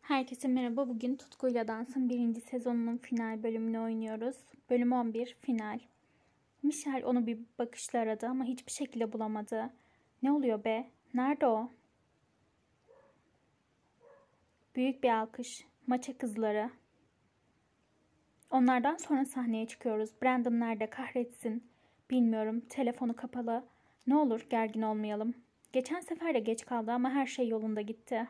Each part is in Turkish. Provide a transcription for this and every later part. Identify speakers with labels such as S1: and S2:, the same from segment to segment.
S1: Herkese merhaba. Bugün Tutkuyla Dans'ın 1. sezonunun final bölümünü oynuyoruz. Bölüm 11 final. Michel onu bir bakışla aradı ama hiçbir şekilde bulamadı. Ne oluyor be? Nerede o? Büyük bir alkış. Maça kızları. Onlardan sonra sahneye çıkıyoruz. Brandon nerede kahretsin? Bilmiyorum. Telefonu kapalı. Ne olur gergin olmayalım. Geçen sefer de geç kaldı ama her şey yolunda gitti.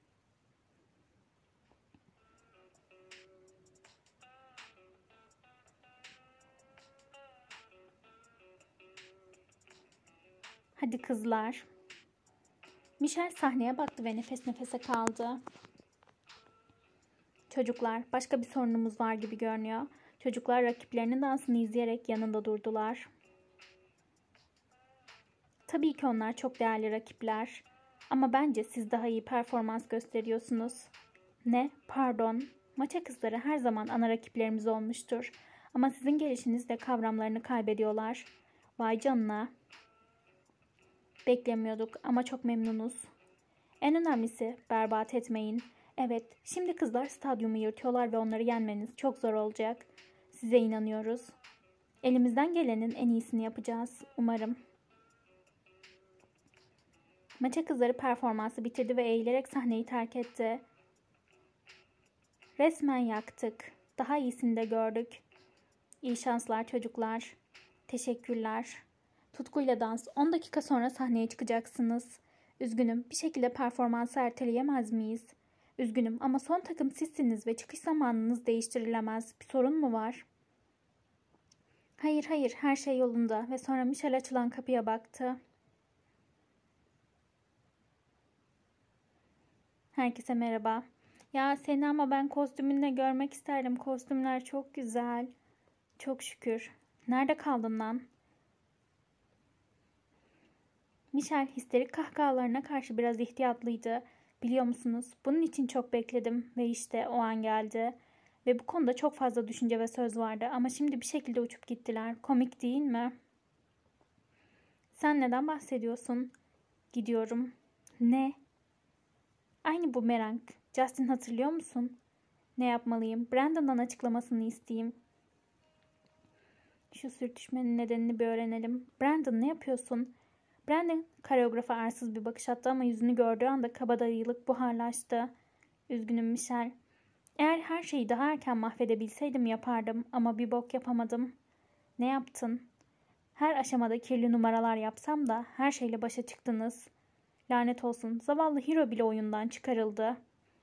S1: Hadi kızlar. Michel sahneye baktı ve nefes nefese kaldı. Çocuklar, başka bir sorunumuz var gibi görünüyor. Çocuklar rakiplerinin dansını izleyerek yanında durdular. Tabii ki onlar çok değerli rakipler. Ama bence siz daha iyi performans gösteriyorsunuz. Ne? Pardon. Maça kızları her zaman ana rakiplerimiz olmuştur. Ama sizin gelişinizle kavramlarını kaybediyorlar. Vay canına. Beklemiyorduk ama çok memnunuz. En önemlisi berbat etmeyin. Evet, şimdi kızlar stadyumu yırtıyorlar ve onları yenmeniz çok zor olacak. Size inanıyoruz. Elimizden gelenin en iyisini yapacağız, umarım. Maça kızları performansı bitirdi ve eğilerek sahneyi terk etti. Resmen yaktık. Daha iyisini de gördük. İyi şanslar çocuklar. Teşekkürler. Tutkuyla dans. 10 dakika sonra sahneye çıkacaksınız. Üzgünüm, bir şekilde performansı erteleyemez miyiz? Üzgünüm ama son takım sizsiniz ve çıkış zamanınız değiştirilemez. Bir sorun mu var? Hayır, her şey yolunda ve sonra Michel açılan kapıya baktı. Herkese merhaba. Ya seni ama ben kostümünle görmek isterdim. Kostümler çok güzel. Çok şükür. Nerede kaldın lan? Michel histerik kahkahalarına karşı biraz ihtiyatlıydı. Biliyor musunuz? Bunun için çok bekledim ve işte o an geldi. Ve bu konuda çok fazla düşünce ve söz vardı ama şimdi bir şekilde uçup gittiler. Komik değil mi? Sen neden bahsediyorsun? Gidiyorum. Ne? Aynı bumerang. Justin hatırlıyor musun? Ne yapmalıyım? Brandon'dan açıklamasını isteyeyim. Şu sürtüşmenin nedenini bir öğrenelim. Brandon ne yapıyorsun? Brandon koreografa arsız bir bakış attı ama yüzünü gördüğü anda kabadayılık buharlaştı. Üzgünüm Michel. Eğer her şeyi daha erken mahvedebilseydim yapardım ama bir bok yapamadım. Ne yaptın? Her aşamada kirli numaralar yapsam da her şeyle başa çıktınız. Lanet olsun, zavallı Hiro bile oyundan çıkarıldı.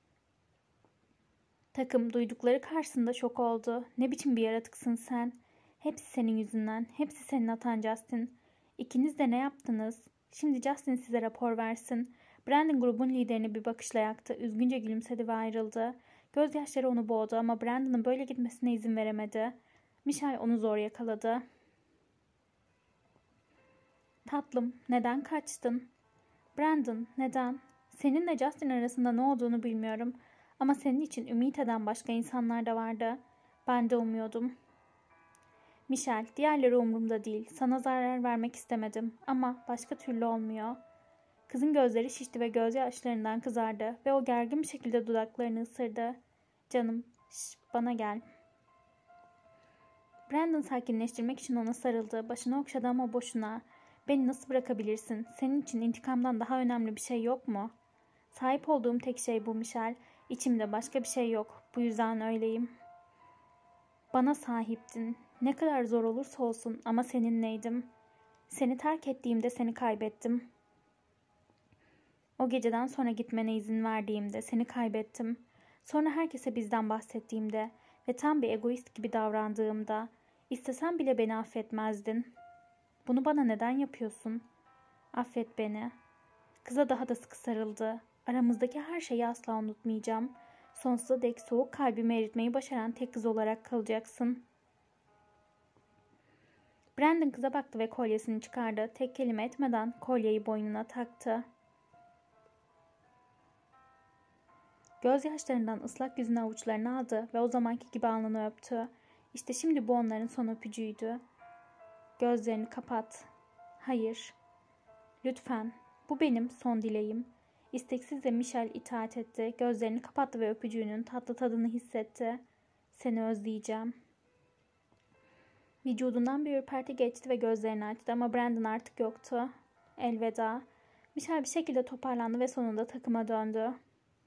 S1: Takım duydukları karşısında şok oldu. Ne biçim bir yaratıksın sen? Hepsi senin yüzünden, hepsi senin hatan Justin. İkiniz de ne yaptınız? Şimdi Justin size rapor versin. Brandon grubun liderini bir bakışla yaktı. Üzgünce gülümsedi ve ayrıldı. Gözyaşları onu boğdu ama Brandon'ın böyle gitmesine izin veremedi. Michel onu zor yakaladı. Tatlım, neden kaçtın? Brandon, neden? Seninle Justin arasında ne olduğunu bilmiyorum. Ama senin için ümit eden başka insanlar da vardı. Ben de umuyordum. Michel, diğerleri umurumda değil. Sana zarar vermek istemedim. Ama başka türlü olmuyor. Kızın gözleri şişti ve gözyaşlarından kızardı. Ve o gergin bir şekilde dudaklarını ısırdı. Canım, bana gel. Brandon sakinleştirmek için ona sarıldı. Başını okşadı ama boşuna. Beni nasıl bırakabilirsin? Senin için intikamdan daha önemli bir şey yok mu? Sahip olduğum tek şey bu Michel. İçimde başka bir şey yok. Bu yüzden öyleyim. Bana sahiptin. Ne kadar zor olursa olsun ama seninleydim. Seni terk ettiğimde seni kaybettim. O geceden sonra gitmene izin verdiğimde seni kaybettim. Sonra herkese bizden bahsettiğimde ve tam bir egoist gibi davrandığımda istesen bile beni affetmezdin. Bunu bana neden yapıyorsun? Affet beni. Kıza daha da sıkı sarıldı. Aramızdaki her şeyi asla unutmayacağım. Sonsuza dek soğuk kalbimi eritmeyi başaran tek kız olarak kalacaksın. Brandon kıza baktı ve kolyesini çıkardı. Tek kelime etmeden kolyeyi boynuna taktı. Gözyaşlarından ıslak yüzünü avuçlarına aldı ve o zamanki gibi alnını öptü. İşte şimdi bu onların son öpücüğüydü. Gözlerini kapat. Hayır. Lütfen. Bu benim son dileğim. İsteksizce Michel itaat etti. Gözlerini kapattı ve öpücüğünün tatlı tadını hissetti. Seni özleyeceğim. Vücudundan bir ürperti geçti ve gözlerini açtı ama Brandon artık yoktu. Elveda. Michel bir şekilde toparlandı ve sonunda takıma döndü.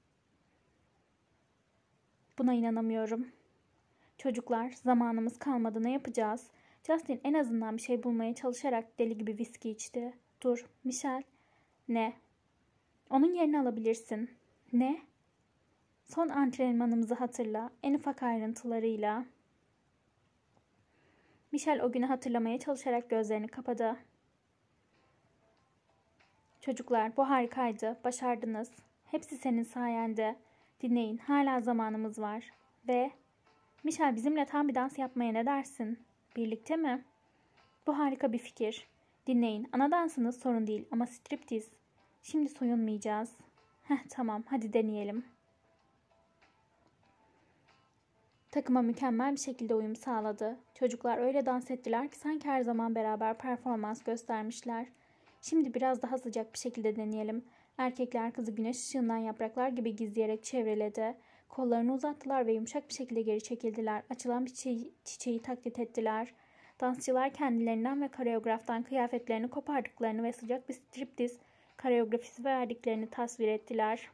S1: Buna inanamıyorum. Çocuklar, zamanımız kalmadı, ne yapacağız? Justin en azından bir şey bulmaya çalışarak deli gibi viski içti. Dur, Michel. Ne? Onun yerini alabilirsin. Ne? Son antrenmanımızı hatırla, en ufak ayrıntılarıyla. Michel o günü hatırlamaya çalışarak gözlerini kapadı. Çocuklar, bu harikaydı, başardınız. Hepsi senin sayende. Dinleyin, hala zamanımız var. Ve Michel, bizimle tam bir dans yapmaya ne dersin? Birlikte mi? Bu harika bir fikir. Dinleyin, ana dansınız sorun değil ama striptiz. Şimdi soyunmayacağız. Tamam, hadi deneyelim. Takıma mükemmel bir şekilde uyum sağladı. Çocuklar öyle dans ettiler ki sanki her zaman beraber performans göstermişler. Şimdi biraz daha sıcak bir şekilde deneyelim. Erkekler kızı güneş ışığından yapraklar gibi gizleyerek çevreledi. Kollarını uzattılar ve yumuşak bir şekilde geri çekildiler. Açılan bir çiçeği taklit ettiler. Dansçılar kendilerinden ve koreograftan kıyafetlerini kopardıklarını ve sıcak bir striptiz koreografisi verdiklerini tasvir ettiler.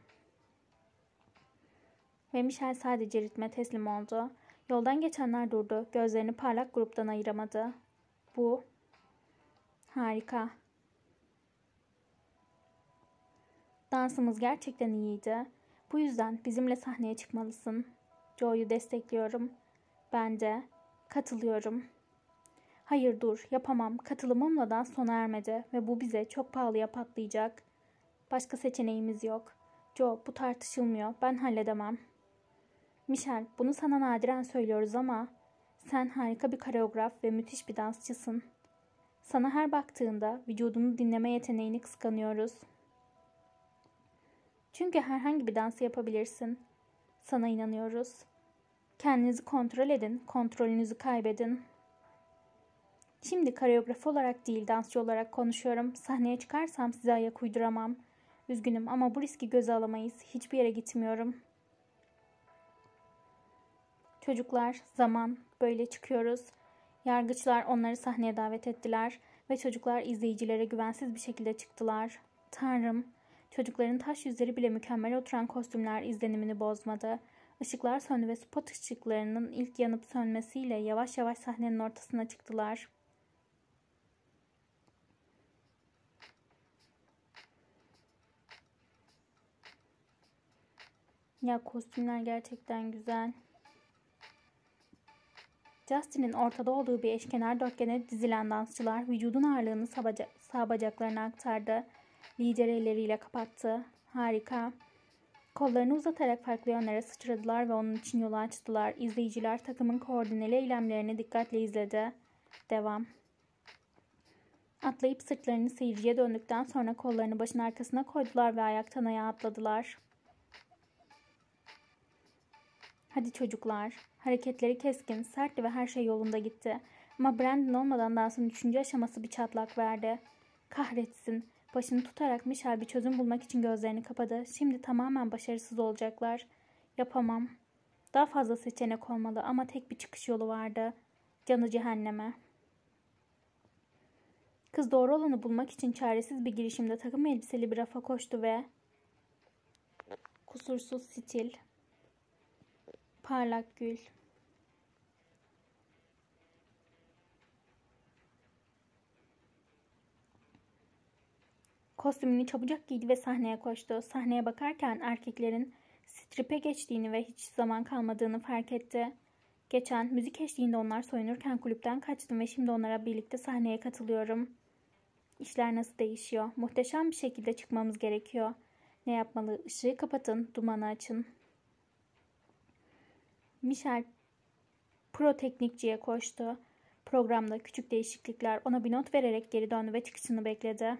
S1: Ve Michel sadece ritme teslim oldu. Yoldan geçenler durdu. Gözlerini parlak gruptan ayıramadı. Bu harika. Dansımız gerçekten iyiydi. Bu yüzden bizimle sahneye çıkmalısın. Joe'yu destekliyorum. Ben de katılıyorum. Hayır dur, yapamam. Katılımımla dans sona ermedi ve bu bize çok pahalıya patlayacak. Başka seçeneğimiz yok. Joe, bu tartışılmıyor. Ben halledemem. Michel, bunu sana nadiren söylüyoruz ama sen harika bir koreograf ve müthiş bir dansçısın. Sana her baktığında vücudunu dinleme yeteneğini kıskanıyoruz. Çünkü herhangi bir dansı yapabilirsin. Sana inanıyoruz. Kendinizi kontrol edin, kontrolünüzü kaybedin. Şimdi koreograf olarak değil, dansçı olarak konuşuyorum. Sahneye çıkarsam size ayak uyduramam. Üzgünüm ama bu riski göze alamayız. Hiçbir yere gitmiyorum. Çocuklar, zaman, böyle çıkıyoruz. Yargıçlar onları sahneye davet ettiler ve çocuklar izleyicilere güvensiz bir şekilde çıktılar. Tanrım, çocukların taş yüzleri bile mükemmel oturan kostümler izlenimini bozmadı. Işıklar söndü ve spot ışıklarının ilk yanıp sönmesiyle yavaş yavaş sahnenin ortasına çıktılar. Ya kostümler gerçekten güzel. Justin'in ortada olduğu bir eşkenar dörtgene dizilen dansçılar vücudun ağırlığını sağ bacaklarına aktardı. Lider elleriyle kapattı. Harika. Kollarını uzatarak farklı yönlere sıçradılar ve onun için yolu açtılar. İzleyiciler takımın koordineli eylemlerini dikkatle izledi. Devam. Atlayıp sırtlarını seyirciye döndükten sonra kollarını başın arkasına koydular ve ayaktan ayağa atladılar. Hadi çocuklar. Hareketleri keskin, sertti ve her şey yolunda gitti. Ama Brandon olmadan dansın 3. aşaması bir çatlak verdi. Kahretsin. Başını tutarak Michel bir çözüm bulmak için gözlerini kapadı. Şimdi tamamen başarısız olacaklar. Yapamam. Daha fazla seçenek olmalı ama tek bir çıkış yolu vardı. Canı cehenneme. Kız doğru olanı bulmak için çaresiz bir girişimde takım elbiseli bir rafa koştu ve kusursuz stil, parlak gül. Kostümünü çabucak giydi ve sahneye koştu. Sahneye bakarken erkeklerin stripe geçtiğini ve hiç zaman kalmadığını fark etti. Geçen müzik eşliğinde onlar soyunurken kulüpten kaçtım ve şimdi onlara birlikte sahneye katılıyorum. İşler nasıl değişiyor? Muhteşem bir şekilde çıkmamız gerekiyor. Ne yapmalı? Işığı kapatın, dumanı açın. Michel proteknikçiye koştu. Programda küçük değişiklikler, ona bir not vererek geri döndü ve çıkışını bekledi.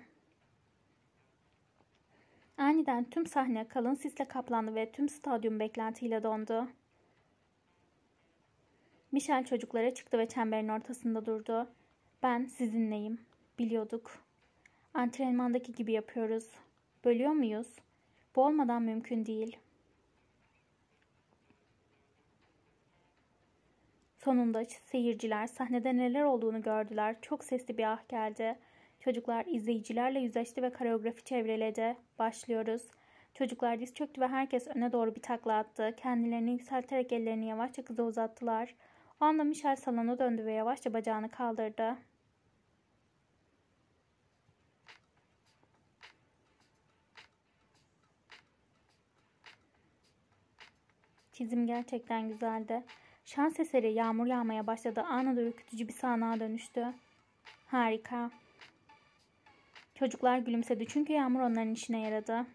S1: Aniden tüm sahne kalın sisle kaplandı ve tüm stadyum beklentiyle dondu. Michel çocuklara çıktı ve çemberin ortasında durdu. Ben sizinleyim. Biliyorduk. Antrenmandaki gibi yapıyoruz. Bölüyor muyuz? Bu olmadan mümkün değil. Sonunda seyirciler sahnede neler olduğunu gördüler. Çok sesli bir ah geldi. Çocuklar izleyicilerle yüzleşti ve koreografi çevreledi. Başlıyoruz. Çocuklar diz çöktü ve herkes öne doğru bir takla attı. Kendilerini yükselterek ellerini yavaşça kıza uzattılar. O anda Michel salona döndü ve yavaşça bacağını kaldırdı. Çizim gerçekten güzeldi. Şans eseri yağmur yağmaya başladı. Anında ürkütücü bir sahneye dönüştü. Harika. Çocuklar gülümsedi çünkü yağmur onların işine yaradı.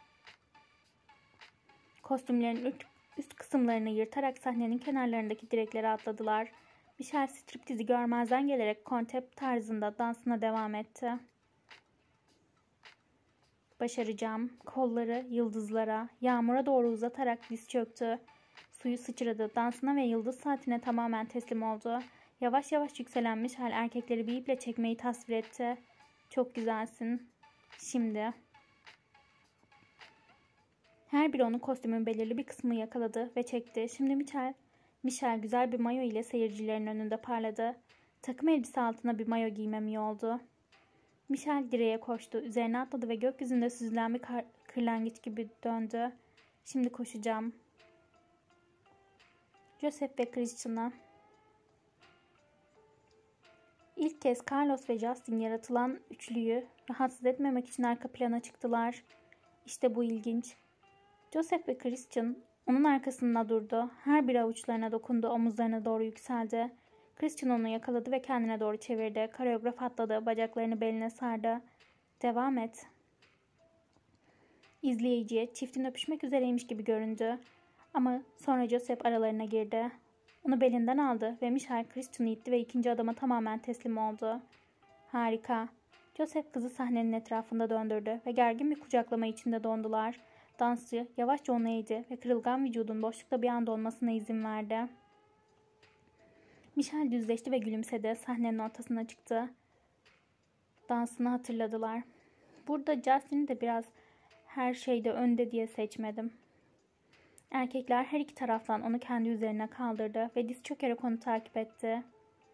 S1: Kostümlerin üst kısımlarını yırtarak sahnenin kenarlarındaki direklere atladılar. Michel striptizi görmezden gelerek kontept tarzında dansına devam etti. Başaracağım. Kolları yıldızlara, yağmura doğru uzatarak diz çöktü. Suyu sıçradı. Dansına ve yıldız saatine tamamen teslim oldu. Yavaş yavaş yükselen Michel erkekleri bir iple çekmeyi tasvir etti. Çok güzelsin. Şimdi. Her biri onun kostümün belirli bir kısmını yakaladı ve çekti. Şimdi Michel güzel bir mayo ile seyircilerin önünde parladı. Takım elbise altına bir mayo giymem iyi oldu. Michel direğe koştu. Üzerine atladı ve gökyüzünde süzülen bir kırlangıç gibi döndü. Şimdi koşacağım. Joseph ve Christian'a. İlk kez Carlos ve Justin yaratılan üçlüyü rahatsız etmemek için arka plana çıktılar. İşte bu ilginç. Joseph ve Christian onun arkasında durdu. Her biri avuçlarına dokundu, omuzlarına doğru yükseldi. Christian onu yakaladı ve kendine doğru çevirdi. Koreograf atladı, bacaklarını beline sardı. Devam et. İzleyiciye çiftin öpüşmek üzereymiş gibi göründü. Ama sonra Joseph aralarına girdi. Onu belinden aldı ve Michel Christian'ı itti ve ikinci adama tamamen teslim oldu. Harika. Joseph kızı sahnenin etrafında döndürdü ve gergin bir kucaklama içinde dondular. Dansçı yavaşça onu eğdi ve kırılgan vücudun boşlukta bir anda olmasına izin verdi. Michel düzleşti ve gülümsedi. Sahnenin ortasına çıktı. Dansını hatırladılar. Burada Justin'i de biraz her şeyde önde diye seçmedim. Erkekler her iki taraftan onu kendi üzerine kaldırdı ve diz çökerek onu takip etti.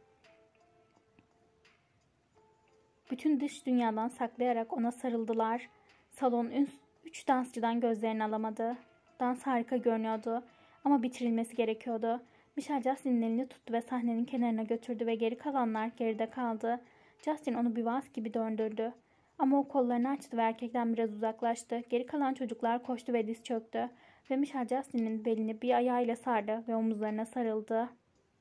S1: Bütün dış dünyadan saklayarak ona sarıldılar. Salon üç dansçıdan gözlerini alamadı. Dans harika görünüyordu ama bitirilmesi gerekiyordu. Michel Justin'in elini tuttu ve sahnenin kenarına götürdü ve geri kalanlar geride kaldı. Justin onu bir vals gibi döndürdü. Ama o kollarını açtı ve erkekten biraz uzaklaştı. Geri kalan çocuklar koştu ve diz çöktü. Ve Michel Justin'in belini bir ayağıyla sardı ve omuzlarına sarıldı.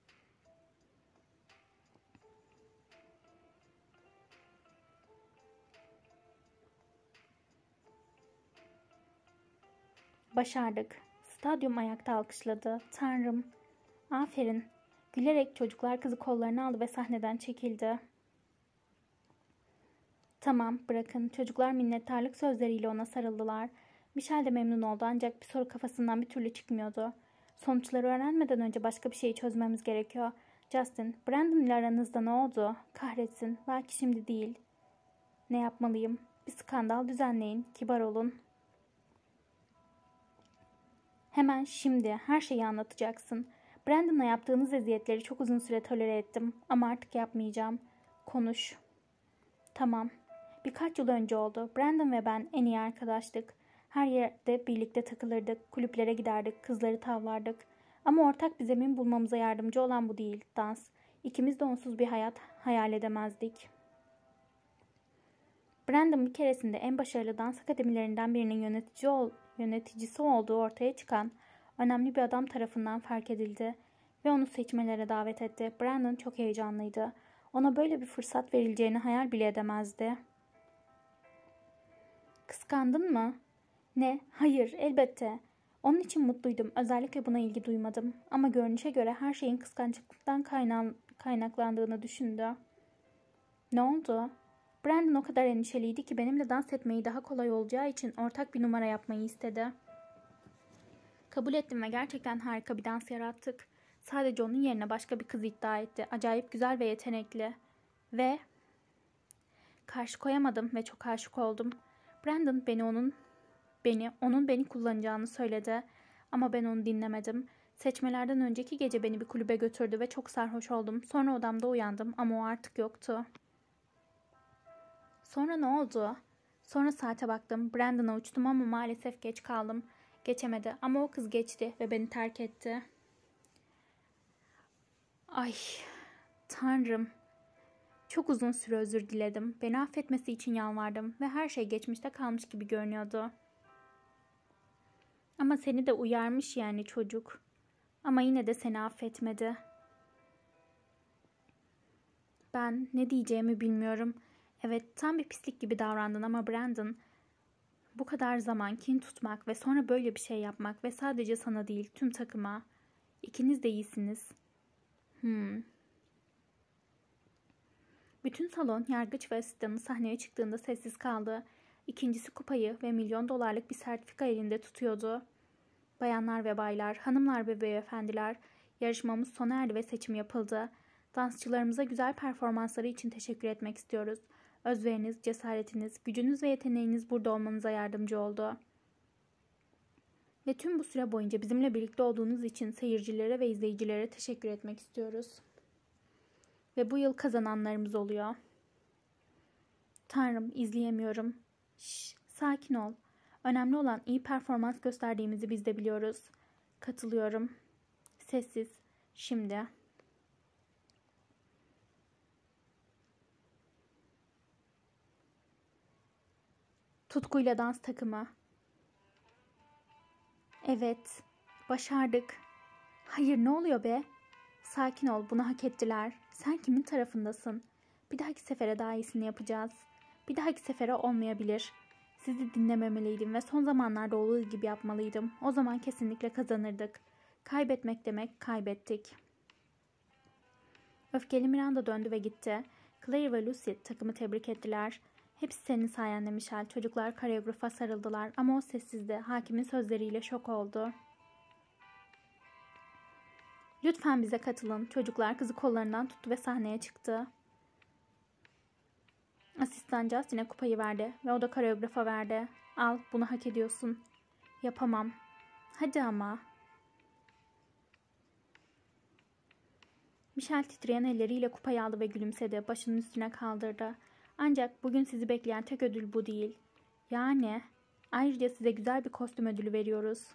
S1: Başardık. Stadyum ayakta alkışladı. Tanrım. Aferin. Gülerek çocuklar kızı kollarına aldı ve sahneden çekildi. Tamam, bırakın. Çocuklar minnettarlık sözleriyle ona sarıldılar. Michel de memnun oldu ancak bir soru kafasından bir türlü çıkmıyordu. Sonuçları öğrenmeden önce başka bir şeyi çözmemiz gerekiyor. Justin, Brandon ile aranızda ne oldu? Kahretsin, belki şimdi değil. Ne yapmalıyım? Bir skandal düzenleyin, kibar olun. Hemen şimdi her şeyi anlatacaksın. Brandon'a yaptığınız eziyetleri çok uzun süre tolere ettim ama artık yapmayacağım. Konuş. Tamam. Birkaç yıl önce oldu. Brandon ve ben en iyi arkadaştık. Her yerde birlikte takılırdık, kulüplere giderdik, kızları tavlardık. Ama ortak bir zemin bulmamıza yardımcı olan bu değil, dans. İkimiz de onsuz bir hayat hayal edemezdik. Brandon bir keresinde en başarılı dans akademilerinden birinin yöneticisi olduğu ortaya çıkan önemli bir adam tarafından fark edildi ve onu seçmelere davet etti. Brandon çok heyecanlıydı. Ona böyle bir fırsat verileceğini hayal bile edemezdi. Kıskandın mı? Ne? Hayır, elbette. Onun için mutluydum. Özellikle buna ilgi duymadım. Ama görünüşe göre her şeyin kıskançlıktan kaynaklandığını düşündü. Ne oldu? Brandon o kadar endişeliydi ki benimle dans etmeyi daha kolay olacağı için ortak bir numara yapmayı istedi. Kabul ettim ve gerçekten harika bir dans yarattık. Sadece onun yerine başka bir kız iddia etti. Acayip güzel ve yetenekli. Ve karşı koyamadım ve çok aşık oldum. Brandon Onun beni kullanacağını söyledi. Ama ben onu dinlemedim. Seçmelerden önceki gece beni bir kulübe götürdü ve çok sarhoş oldum. Sonra odamda uyandım ama o artık yoktu. Sonra ne oldu? Sonra saate baktım. Brandon'a uçtum ama maalesef geç kaldım. Geçemedi ama o kız geçti ve beni terk etti. Ay, Tanrım. Çok uzun süre özür diledim. Beni affetmesi için yalvardım ve her şey geçmişte kalmış gibi görünüyordu. Ama seni de uyarmış yani çocuk. Ama yine de seni affetmedi. Ben ne diyeceğimi bilmiyorum. Evet, tam bir pislik gibi davrandın ama Brandon, bu kadar zaman kin tutmak ve sonra böyle bir şey yapmak ve sadece sana değil tüm takıma. İkiniz de iyisiniz. Bütün salon yargıç ve asistanı sahneye çıktığında sessiz kaldı. İkincisi kupayı ve $1.000.000'lık bir sertifika elinde tutuyordu. Bayanlar ve baylar, hanımlar ve beyefendiler, yarışmamız sona erdi ve seçim yapıldı. Dansçılarımıza güzel performansları için teşekkür etmek istiyoruz. Özveriniz, cesaretiniz, gücünüz ve yeteneğiniz burada olmanıza yardımcı oldu. Ve tüm bu süre boyunca bizimle birlikte olduğunuz için seyircilere ve izleyicilere teşekkür etmek istiyoruz. Ve bu yıl kazananlarımız oluyor. Tanrım, izleyemiyorum. Şşş, sakin ol. Önemli olan iyi performans gösterdiğimizi biz de biliyoruz. Katılıyorum. Sessiz. Şimdi. Tutkuyla dans takımı. Evet. Başardık. Hayır, ne oluyor be? Sakin ol, bunu hak ettiler. Sen kimin tarafındasın? Bir dahaki sefere daha iyisini yapacağız. Bir dahaki sefere olmayabilir. Sizi dinlememeliydim ve son zamanlarda olduğu gibi yapmalıydım. O zaman kesinlikle kazanırdık. Kaybetmek demek, kaybettik. Öfkeli Miranda döndü ve gitti. Claire ve Lucy takımı tebrik ettiler. Hepsi senin sayende Michelle. Çocuklar koreografa sarıldılar ama o sessizdi. Hakimin sözleriyle şok oldu. Lütfen bize katılın. Çocuklar kızı kollarından tuttu ve sahneye çıktı. Asistan Justin'e kupayı verdi ve o da koreografa verdi. Al, bunu hak ediyorsun. Yapamam. Hadi ama. Michelle titreyen elleriyle kupayı aldı ve gülümsedi. Başının üstüne kaldırdı. Ancak bugün sizi bekleyen tek ödül bu değil. Yani ayrıca size güzel bir kostüm ödülü veriyoruz.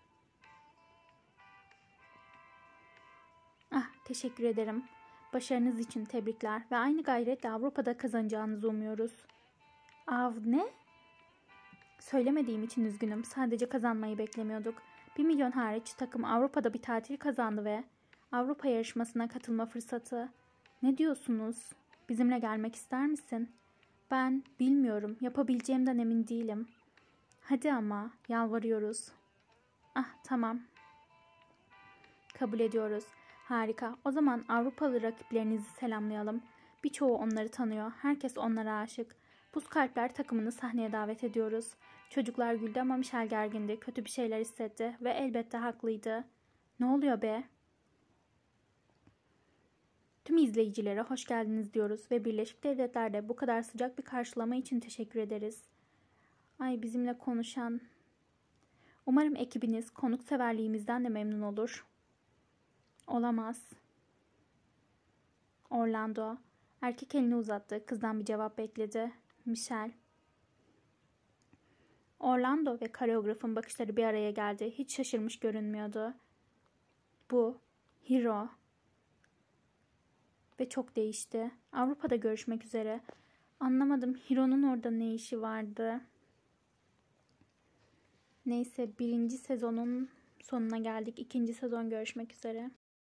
S1: Ah, teşekkür ederim. Başarınız için tebrikler ve aynı gayretle Avrupa'da kazanacağınızı umuyoruz. Ne? Söylemediğim için üzgünüm. Sadece kazanmayı beklemiyorduk. 1 milyon hariç takım Avrupa'da bir tatil kazandı ve Avrupa yarışmasına katılma fırsatı. Ne diyorsunuz? Bizimle gelmek ister misin? Ben bilmiyorum. Yapabileceğimden emin değilim. Hadi ama, yalvarıyoruz. Ah, tamam. Kabul ediyoruz. Harika. O zaman Avrupalı rakiplerinizi selamlayalım. Birçoğu onları tanıyor. Herkes onlara aşık. Buz Kalpler takımını sahneye davet ediyoruz. Çocuklar güldü ama Michelle gergindi. Kötü bir şeyler hissetti ve elbette haklıydı. Ne oluyor be? Tüm izleyicilere hoş geldiniz diyoruz ve Birleşik Devletler'de bu kadar sıcak bir karşılama için teşekkür ederiz. Ay, bizimle konuşan. Umarım ekibiniz konukseverliğimizden de memnun olur. Olamaz. Orlando. Erkek elini uzattı. Kızdan bir cevap bekledi. Michelle. Orlando ve koreografın bakışları bir araya geldi. Hiç şaşırmış görünmüyordu. Bu Hiro. Ve çok değişti. Avrupa'da görüşmek üzere. Anlamadım. Hiro'nun orada ne işi vardı? Neyse, 1. sezonun sonuna geldik. 2. sezon görüşmek üzere.